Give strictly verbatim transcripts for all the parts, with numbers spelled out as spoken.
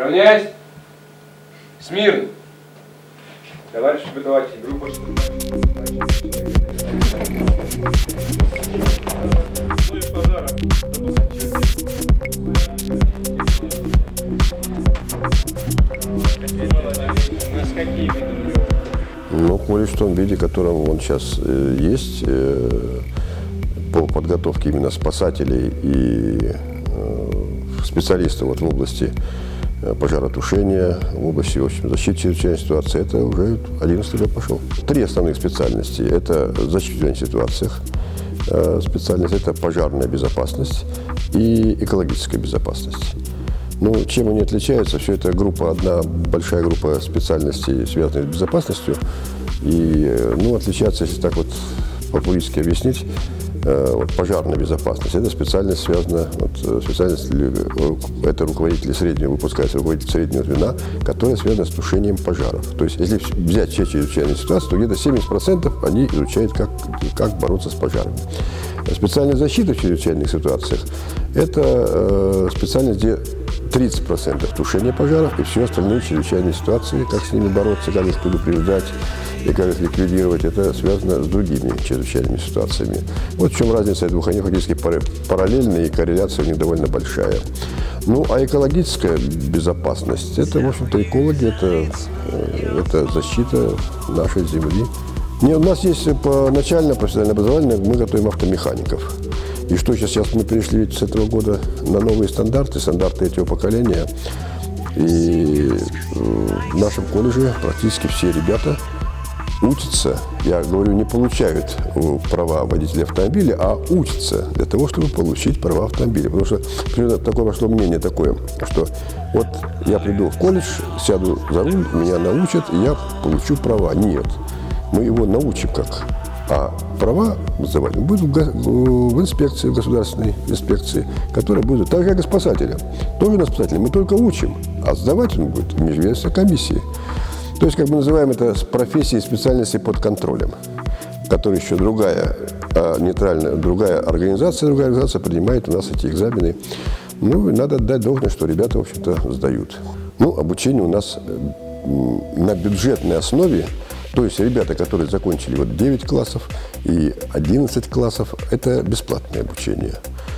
Равняйсь. Смирно. Товарищ преподаватель, группа. Ну, Колледж в том виде, в котором он сейчас э, есть, э, по подготовке именно спасателей и э, специалистов вот в области э, пожаротушения, в области, в общем, защиты чрезвычайной ситуации, это уже одиннадцатый год пошел. Три основных специальности. Это защита в чрезвычайных ситуациях, э, специальность, это пожарная безопасность и экологическая безопасность. Ну, чем они отличаются? Все это группа, одна большая группа специальностей, связанных с безопасностью. И, ну, отличаться, если так вот популистски объяснить, э, вот пожарная безопасность. Это специальность связана, вот, специальность, это руководители среднего, выпускается руководитель среднего звена, которая связана с тушением пожаров. То есть, если взять все чрезвычайные ситуации, то где-то семьдесят процентов они изучают, как, как бороться с пожарами. Специальная защита в чрезвычайных ситуациях – это э, специальность, где тридцать процентов тушения пожаров и все остальные чрезвычайные ситуации, как с ними бороться, как их предупреждать и как их ликвидировать, это связано с другими чрезвычайными ситуациями. Вот в чем разница двух, они фактически параллельны, и корреляция у них довольно большая. Ну, а экологическая безопасность – это, в общем-то, экологи, это, это защита нашей земли. Не, у нас есть по начальное профессиональное образование, мы готовим автомехаников. И что сейчас, сейчас мы перешли с этого года на новые стандарты, стандарты третьего поколения. И в нашем колледже практически все ребята учатся, я говорю, не получают права водителя автомобиля, а учатся для того, чтобы получить права автомобиля. Потому что примерно такое вошло мнение такое, что вот я приду в колледж, сяду за руль, меня научат, и я получу права. Нет. Мы его научим как. А права сдавать будут в инспекции, в государственной инспекции, которая будет так же, как и спасателя. Тоже на спасателя мы только учим, а сдавать он будет в межведомственной комиссии. То есть, как мы называем это, с профессией и специальности под контролем, которая еще другая, нейтральная, другая организация, другая организация принимает у нас эти экзамены. Ну, и надо отдать должное, что ребята, в общем-то, сдают. Ну, обучение у нас на бюджетной основе. То есть ребята, которые закончили вот девять классов и одиннадцать классов, это бесплатное обучение.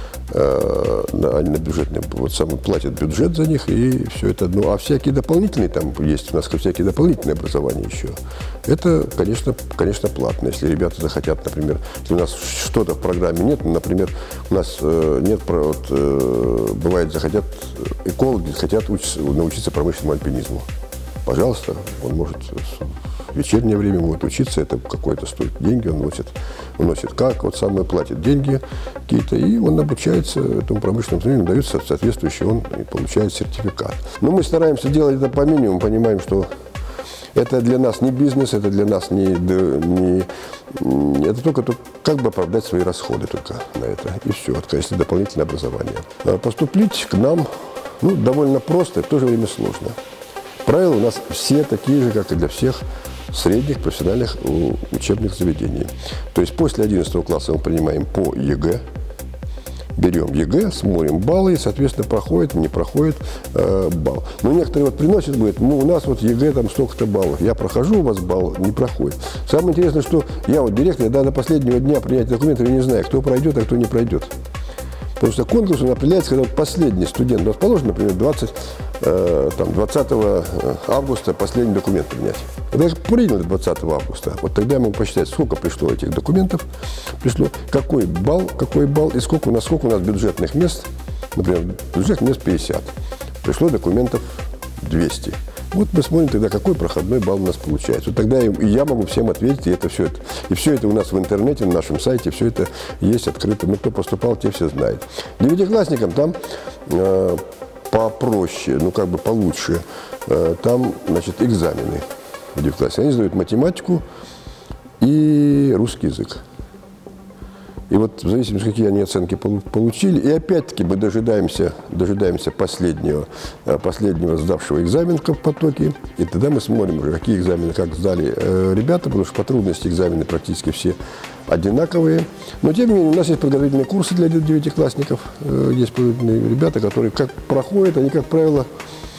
Они на бюджетном, вот сам платят бюджет за них, и все это. Ну, а всякие дополнительные, там есть у нас всякие дополнительные образования еще. Это, конечно, конечно, платно. Если ребята захотят, например, если у нас что-то в программе нет, например, у нас э, нет, вот, э, бывает, захотят, экологи хотят учиться, научиться промышленному альпинизму. Пожалуйста, он может в вечернее время будет учиться, это какое-то стоит деньги, он носит, он носит как, вот самое платит деньги какие-то, и он обучается этому промышленному тренинgu, дается соответствующий, он и получает сертификат. Но мы стараемся делать это по минимуму, понимаем, что это для нас не бизнес, это для нас не, не это только, только как бы оправдать свои расходы только на это, и все, это, если дополнительное образование. А поступить к нам, ну, довольно просто, и в то же время сложно. Правила у нас все такие же, как и для всех средних профессиональных учебных заведений. То есть после одиннадцатого класса мы принимаем по ЕГЭ, берем ЕГЭ, смотрим баллы, и, соответственно, проходит, не проходит э, балл. Но некоторые вот приносят, говорят, ну, у нас вот ЕГЭ там столько-то баллов, я прохожу, у вас балл не проходит. Самое интересное, что я вот директор, я до последнего дня принятия документов я не знаю, кто пройдет, а кто не пройдет. Потому что конкурс он определяется, когда вот последний студент, вот положено, например, двадцать, э, там, двадцатого августа последний документ принять. Когда я принял двадцатого августа, вот тогда я могу посчитать, сколько пришло этих документов, пришло, какой балл, какой балл и сколько у нас, сколько у нас бюджетных мест, например, бюджетных мест пятьдесят, пришло документов двести. Вот мы смотрим тогда, какой проходной балл у нас получается. Вот тогда и я могу всем ответить, и это все это. И все это у нас в интернете, на нашем сайте, все это есть открыто. Мы, кто поступал, те все знают. Девятиклассникам там э, попроще, ну как бы получше. Э, там, значит, экзамены в девятиклассе. Они сдают математику и русский язык. И вот в зависимости, какие они оценки получили, и опять-таки мы дожидаемся, дожидаемся последнего, последнего сдавшего экзамен в потоке, и тогда мы смотрим уже, какие экзамены, как сдали э, ребята, потому что по трудности экзамены практически все одинаковые. Но тем не менее, у нас есть подготовительные курсы для девятиклассников, э, есть подготовительные ребята, которые как проходят, они, как правило,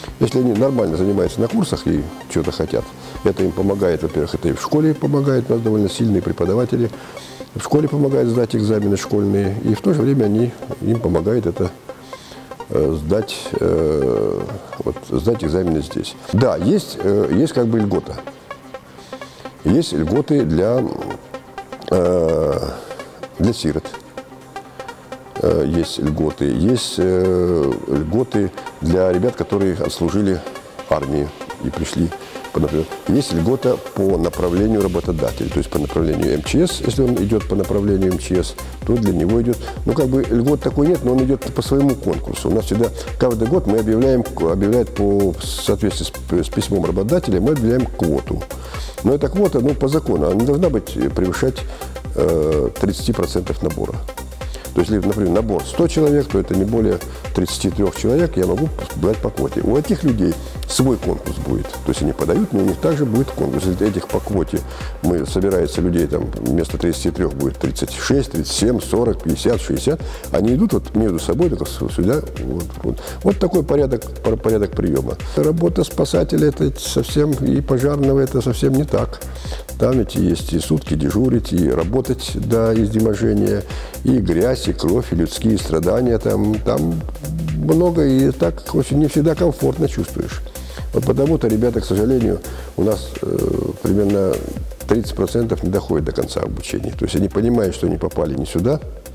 Если они нормально занимаются на курсах и что-то хотят, это им помогает, во-первых, это и в школе помогает, у нас довольно сильные преподаватели, в школе помогают сдать экзамены школьные, и в то же время они, им помогает это э, сдать, э, вот, сдать экзамены здесь. Да, есть, э, есть как бы льгота. Есть льготы для, э, для сирот. Э, есть льготы. Есть э, льготы для ребят, которые отслужили армии и пришли. Например, есть льгота по направлению работодателя, то есть по направлению эм че эс, если он идет по направлению эм че эс, то для него идет, ну как бы льгот такой нет, но он идет по своему конкурсу. У нас всегда, каждый год мы объявляем, объявляем по, в соответствии с, с письмом работодателя, мы объявляем квоту. Но эта квота, ну по закону, она не должна быть превышать э, тридцать процентов набора. То есть, если, например, набор сто человек, то это не более тридцати трёх человек, я могу брать по квоте. У этих людей свой конкурс будет. То есть, они подают, но у них также будет конкурс. Если этих по квоте мы, собирается людей, там, вместо тридцати трёх будет тридцать шесть, тридцать семь, сорок, пятьдесят, шестьдесят, они идут вот между собой только сюда. Вот, вот. Вот такой порядок, порядок приема. Работа спасателя это совсем, и пожарного это совсем не так. Там ведь есть и сутки дежурить, и работать до изнеможения, и грязь, и кровь, и людские страдания. Там, там много, и так очень не всегда комфортно чувствуешь. Вот потому-то ребята, к сожалению, у нас э, примерно тридцать процентов не доходят до конца обучения. То есть они понимают, что они попали не сюда,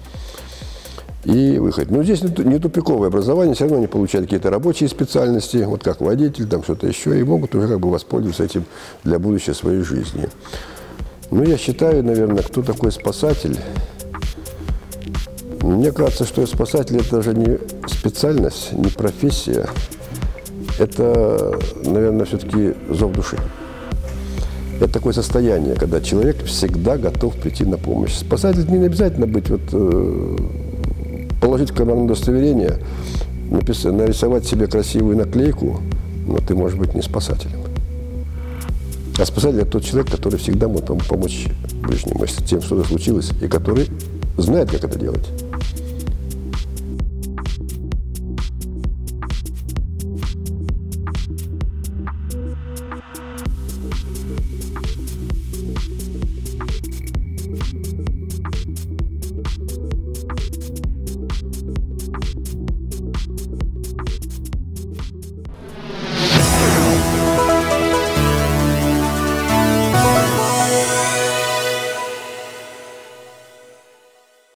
и выходят. Но здесь не тупиковое образование, все равно они получают какие-то рабочие специальности, вот как водитель, там что-то еще, и могут уже как бы воспользоваться этим для будущей своей жизни. Ну, я считаю, наверное, кто такой спасатель. Мне кажется, что спасатель – это даже не специальность, не профессия. Это, наверное, все-таки зов души. Это такое состояние, когда человек всегда готов прийти на помощь. Спасатель не обязательно быть, вот, э, положить в карман удостоверение, написать, нарисовать себе красивую наклейку, но ты можешь быть не спасателем. А спасатель – это тот человек, который всегда может помочь ближнему, если тем что-то случилось, и который знает, как это делать.